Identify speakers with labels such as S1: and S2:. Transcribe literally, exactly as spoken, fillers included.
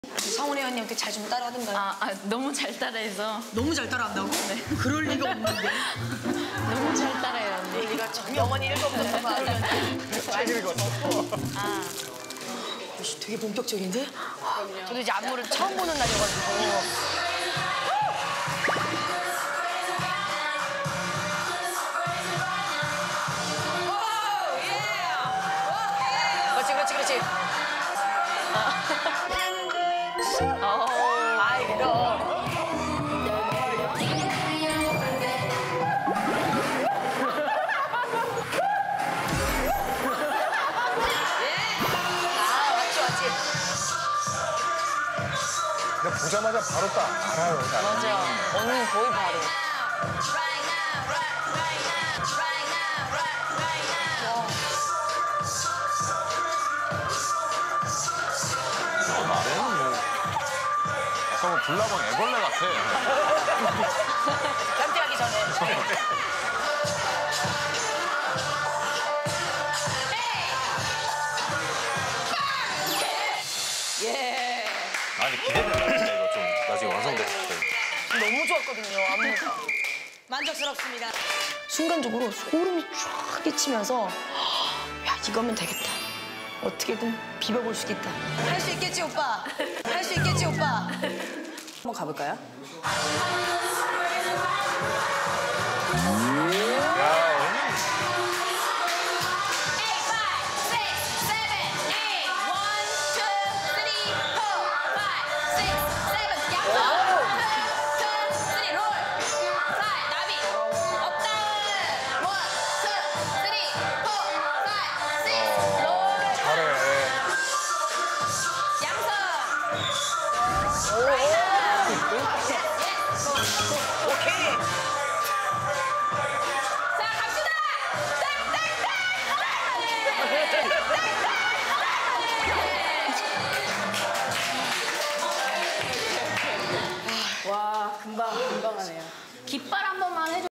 S1: 성훈이 언니한테 잘 좀 따라하던가요?
S2: 아, 아, 너무 잘 따라해서.
S1: 너무 잘 따라한다고? 네. 그럴 리가 없는데.
S2: 너무 잘 따라해요, 언니.
S1: 우리가 참 영원히 읽어보는 거
S3: 책 읽었어.
S2: 아,
S1: 되게 본격적인데? 저도 이제 안무를 처음 보는 날이어가지고. 그렇지, 그렇지, 그렇지.
S2: 어.
S1: 아이, 그럼. 아, 맞지, 맞지.
S3: 근데 보자마자 바로 딱 알아요. 다.
S2: 맞아. 언니는 거의 바로.
S4: 말에는 뭐 약간 뭐 불나방 애벌레 같아.
S1: 변태하기 전에. 예.
S4: 아니 기대된다 진짜 이거 좀 나중에 완성됐을 때.
S1: 너무 좋았거든요, 안무가. 만족스럽습니다. 순간적으로 소름이 쫙 끼치면서 야, 이거면 되겠다. 어떻게든 비벼볼 수 있겠다. 할 수 있겠지, 오빠? 할 수 있겠지, 오빠? 한번 가볼까요?
S2: 깃발 한 번만 해줘.